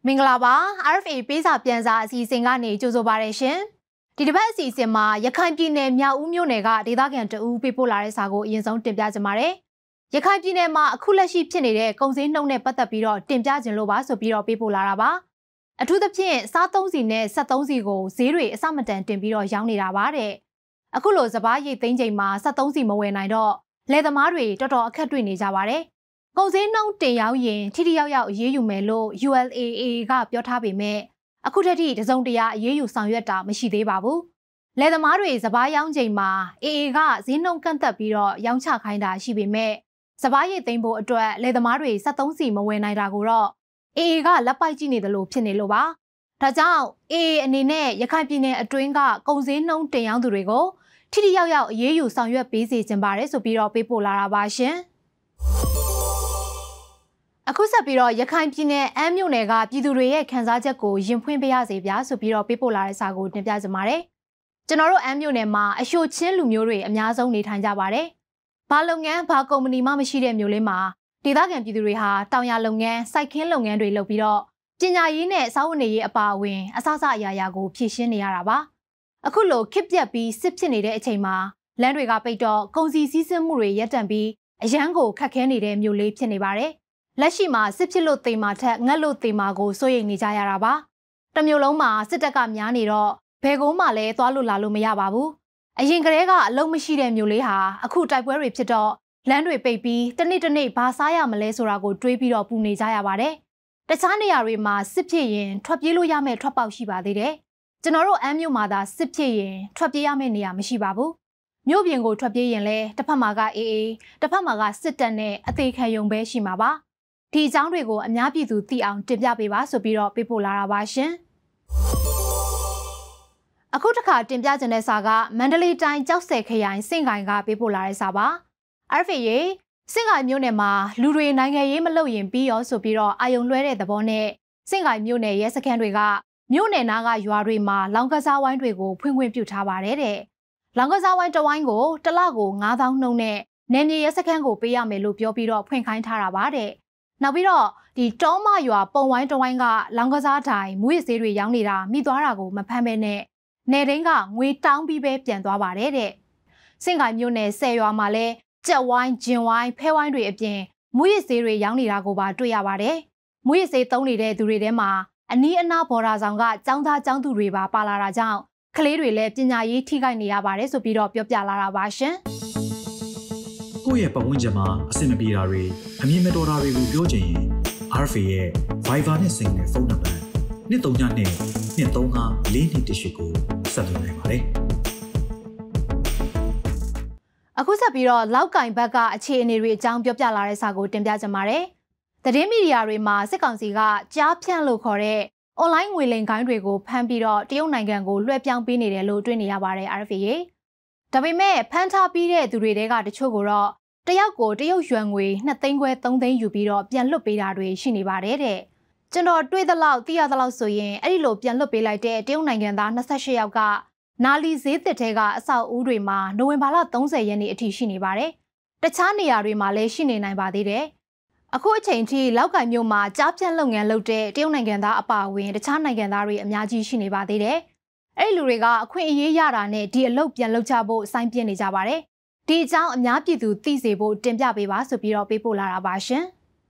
မင်္ဂလာပါ RFA ပေးစာပြန်စာအစီအစဉ်ကနေကြိုဆိုပါရရှင်ဒီတစ်ပတ်အစီအစဉ်မှာရခိုင်ပြည်နယ်မြောက်ဦးမြို့နယ်ကဒေသခံတအူးပေးပို့လာတဲ့စာကိုအရင်ဆုံးတင်ပြကြပါမယ်ရခိုင်ပြည်နယ်မှာအခုလက်ရှိဖြစ်နေတဲ့ကုန်စည်နှုန်းနဲ့ပတ်သက်ပြီးတော့တင်ပြခြင်းလို့ပါဆိုပြီးတော့ပေးပို့လာတာပါအထူးသဖြင့်စားသုံးစီနဲ့ဆက်သုံးစီကိုဈေးတွေအစမတန်တင်ပြီးတော့ရောင်းနေတာပါတဲ့အခုလိုစပားရိတ်သိမ်းချိန်မှာဆက်သုံးစီမဝယ်နိုင်တော့လယ်သမားတွေတော်တော်အခက်တွေ့နေကြပါတယ်ကုန်စည်နှုန်းတင်ရောက်ရင်ထိထိရောက်ရောက်အရေးယူမယ်လို့ ULAA ကပြောထားပေမဲ့အခုထက်ထိတစုံတရာအရေးယူဆောင်ရွက်တာမရှိသေးပါဘူး။လယ်သမားတွေစပားရောင်းချိန်မှာ AA ကဈေးနှုန်းကန့်သက်ပြီးတော့ရောင်းချခိုင်းတာရှိပေမဲ့စပားရိတ်သိမ်းဖို့အတွက်လယ်သမားတွေ73စီမဝယ်နိုင်တာကိုတော့ AA ကလက်ပိုက်ကြည့်နေတယ်လို့ဖြစ်နေလို့ပါ။ဒါကြောင့် AA အနေနဲ့ရခိုင်ပြည်နယ်အတွင်းကကုန်စည်နှုန်းတင်ရောင်းသူတွေကိုထိထိရောက်ရောက်အရေးယူဆောင်ရွက်ပေးစေချင်ပါတယ်ဆိုပြီးတော့ပေးပို့လာတာပါရှင်။အခုဆက်ပြီးတော့ရခိုင်ပြည်နယ်အမ်းမြို့နယ်ကပြည်သူတွေရဲ့ခံစားချက်ကိုရင်ဖွင့်ပေးရစေဗျာဆိုပြီးတော့ပေးပို့လာတဲ့စာကိုတင်ပြကြပါမယ်။ကျွန်တော်တို့အမ်းမြို့နယ်မှာအရှိုချင်းလူမျိုးတွေအများဆုံးနေထိုင်ကြပါတယ်။ဘာလုပ်ငန်းဘာကုမ္ပဏီမှမရှိတဲ့မြို့လေးမှာဒေသခံပြည်သူတွေဟာတောင်ယာလုပ်ငန်းစိုက်ခင်းလုပ်ငန်းတွေလုပ်ပြီးတော့ပညာရေးနဲ့စာဝတ်နေရေးအပါအဝင်အစအရာရာကိုဖြည့်ရှင်းနေရတာပါ။အခုလိုခစ်ပြက်ပြီးစစ်ဖြစ်နေတဲ့အချိန်မှာလမ်းတွေကပိတ်တော့ကုန်စည်စည်းစိမ်မှုတွေရပ်တန့်ပြီးအရန်ကိုခက်ခဲနေတဲ့မြို့လေးဖြစ်နေပါတယ်။လက်ရှိမှာစစ်ဖြစ်လို့တေမာထက်ငတ်လို့တေမာကိုစိုးရိမ်နေကြရတာပါ။တမျိုးလုံးမှာစစ်တပ်ကများနေတော့ဘယ်ကုန်းမှလည်းသွားလို့လာလို့မရပါဘူး။အရင်ကတည်းကအလုံးမရှိတဲ့မျိုးလေးဟာအခုတိုက်ပွဲတွေဖြစ်တော့လမ်းတွေပိတ်ပြီးတနေ့ဘာစားရမလဲဆိုတာကိုတွေးပြီးတော့ပူနေကြရပါတယ်။တခြားနေရာတွေမှာစစ်ဖြစ်ရင်ထွက်ပြေးလို့ရမယ့်ထွက်ပေါက်ရှိပါသေးတယ်။ကျွန်တော်တို့အမ်းမြို့မှာသာစစ်ဖြစ်ရင်ထွက်ပြေးရမယ့်နေရာမရှိပါဘူး။မြို့ပြင်ကိုထွက်ပြေးရင်လည်းတစ်ဖက်မှာကအေးအေးတစ်ဖက်မှာကစစ်တပ်နဲ့အသေးခံယုံပဲရှိမှာပါ။ဒီအကြောင်းတွေကိုအများပြည်သူသိအောင်တင်ပြပေးပါဆိုပြီးတော့ပေးပို့လာတာပါရှင်။အခုတစ်ခါတင်ပြခြင်းတဲ့စာကမန္တလေးတိုင်းကြောက်ဆယ်ခရိုင်စင့်ကိုင်ကပေးပို့လာတဲ့စာပါ။ RFA စင့်ကိုင်မြို့နယ်မှာလူတွေနိုင်ငံရေးမလုပ်ရင်ပြီးရောဆိုပြီးတော့အာယုံလွှဲတဲ့သဘောနဲ့စင့်ကိုင်မြို့နယ်ရဲစခန်းတွေကမြို့နယ်နားကရွာတွေမှာလောင်ကစားဝိုင်းတွေကိုဖွင့်ခွင့်ပြုထားပါတယ်တဲ့။လောင်ကစားဝိုင်းတစ်ဝိုင်းကိုတစ်လကို9000နှုန်းနဲ့နယ်မြေရဲစခန်းကိုပေးရမယ်လို့ပြောပြီးတော့ဖွင့်ခိုင်းထားတာပါတဲ့။နောက်ပြီးတော့ဒီတောမရွာပုံဝိုင်းတဝိုင်းကလောင်ကစားတိုင်မူရစ်ဆေးတွေရောင်းနေတာမိသွားတာကိုမဖမ်းဘဲနဲ့နယ်တိုင်းကငွေတောင်းပြီးပဲပြန်သွားပါတယ်တဲ့စင်ကိုင်မြို့နယ်10ရွာမှာလဲကြက်ဝိုင်းဂျင်ဝိုင်းဖဲဝိုင်းတွေအပြင်မူရစ်ဆေးတွေရောင်းနေတာကိုပါတွေ့ရပါတယ်မူရစ်ဆေးသုံးနေတဲ့သူတွေထဲမှာအနီးအနားဘော်ဒါဆောင်ကចောင်းသားចောင်းသူတွေပါလာတာကြောင့်ကလေးတွေလည်းပညာရေးထိခိုက်နေရပါတယ်ဆိုပြီးတော့ပြောပြလာတာပါရှင်ကိုယ့်ရဲ့ပတ်ဝန်းကျင်မှာအဆင်မပြေတာတွေအမြင်မတော်တာတွေကိုပြောချင်ရင် RFA ရဲ့ Viber နဲ့ Sing နဲ့ဖုန်းနံပါတ်132 235 4218ကိုဆက်သွယ်နိုင်ပါတယ်။အခုဆက်ပြီးတော့လောက်ကင်ဘက်ကအခြေအနေတွေအကြောင်းပြောပြလာတဲ့စာကိုတင်ပြကြပါမယ်။သတင်းမီဒီယာတွေမှာစစ်ကောင်စီကကြားဖြန့်လို့ခေါ်တဲ့ online ငွေလိမ်ဂိုင်းတွေကိုဖမ်းပြီးတော့တရုတ်နိုင်ငံကိုလွှဲပြောင်းပေးနေတယ်လို့တွေ့နေရပါတယ် RFA ။ဒါပေမဲ့ဖမ်းထားပြီးတဲ့သူတွေတဲကတချို့ကိုတော့တယောက်ကိုတရုတ်ရွှန်ငွေ2သိန်းခွဲ3သိန်းယူပြီးတော့ပြန်လွတ်ပေးတာတွေရှိနေပါတယ်တဲ့ကျွန်တော်တွေ့သလောက်သိရသလောက်ဆိုရင်အဲ့ဒီလိုပြန်လွတ်ပေးလိုက်တဲ့တရုတ်နိုင်ငံသား28ယောက်ကနာလီဈေးသစ်ထဲကအဆောက်အဦတွေမှာနိုဝင်ဘာလ30ရက်နေ့အထိရှိနေပါတယ်တခြားနေရာတွေမှာလည်းရှိနေနိုင်ပါသေးတယ်အခုအချိန်ထိလောက်ကင်မြို့မှာကြားဖြန့်လုပ်ငန်းလုပ်တဲ့တရုတ်နိုင်ငံသားအပါအဝင်တခြားနိုင်ငံသားတွေအများကြီးရှိနေပါသေးတယ်အဲ့ဒီလူတွေကအခွင့်အရေးရတာနဲ့ဒီအလုပ်ပြန်လုပ်ကြဖို့စိုင်းပြနေကြပါတယ်ဒီအကြောင်းအများပြည်သူသိစေဖို့တင်ပြပေးပါဆိုပြီးတော့ပေးပို့လာတာပါရှင်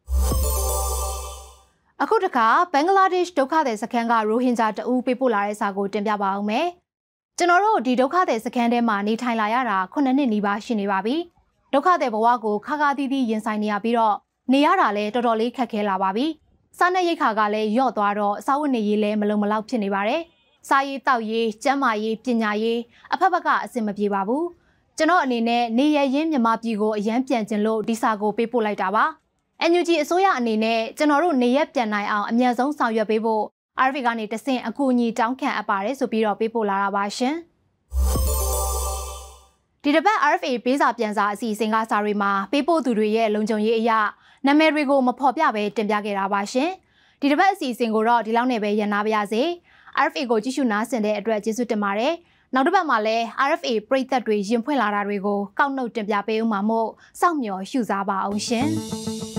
အခုတခါဘင်္ဂလားဒေ့ရှ်ဒုက္ခသည်စခန်းကရိုဟင်ဂျာတအူးပေးပို့လာတဲ့စာကိုတင်ပြပါအောင်မယ်ကျွန်တော်တို့ဒီဒုက္ခသည်စခန်းထဲမှာနေထိုင်လာရတာ9နှစ်နီးပါးရှိနေပါပြီဒုက္ခသည်ဘဝကိုခါခါတီးတီးရင်ဆိုင်နေရပြီးတော့နေရတာလည်းတော်တော်လေးခက်ခဲလာပါပြီစားနပ်ရိက္ခာကလည်းယော့သွားတော့စာဝတ်နေရေးလည်းမလုံမလောက်ဖြစ်နေပါတယ်စားရေးတောက်ရေးကျန်းမာရေးပညာရေးအဖက်ဖက်ကအဆင်မပြေပါဘူးကျွန်တော်အနေနဲ့နေရရင်းမြန်မာပြည်ကိုအရန်ပြန်ကျင်လို့ဒီစာကိုပေးပို့လိုက်တာပါ။ NUG အစိုးရအနေနဲ့ကျွန်တော်တို့နေရပြန်နိုင်အောင်အမြန်ဆုံးဆောင်ရွက်ပေးဖို့ RFA ကနေတဆင့်အကူအညီတောင်းခံအပ်ပါတယ်ဆိုပြီးတော့ပေးပို့လာတာပါရှင်။ဒီတစ်ပတ် RFA ပေးစာပြန်စာအစီအစဉ်ကစာတွေမှာပေးပို့သူတွေရဲ့လုံခြုံရေးအရာနာမည်တွေကိုမဖော်ပြဘဲတင်ပြခဲ့တာပါရှင်။ဒီတစ်ပတ်အစီအစဉ်ကိုတော့ဒီလောက်နဲ့ပဲရန်နာပါရစေ။ RFA ကိုကြည့်ရှုနားဆင်တဲ့အတွက်ကျေးဇူးတင်ပါတယ်။နောက်တစ်ပတ်မှာလည်း RFA ပရိသတ်တွေရင်ဖွင့်လာတာတွေကိုကောက်နှုတ်တင်ပြပေးဦးမှာမို့စောင့်မျှော်ရှုစားပါအောင်ရှင်။